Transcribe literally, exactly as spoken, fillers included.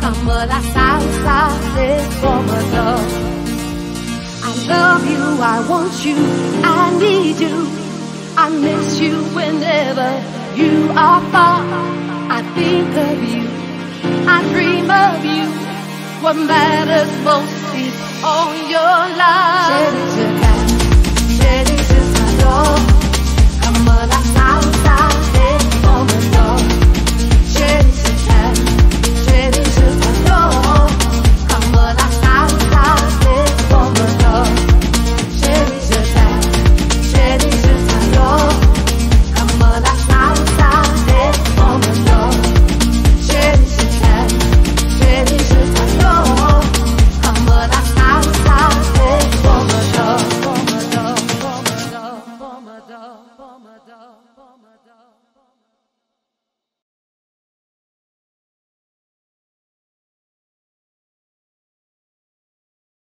Como la salsa de Salvador. I love you, I want you, I need you. I miss you whenever you are far. I think of you, I dream of you. What matters most is on your life.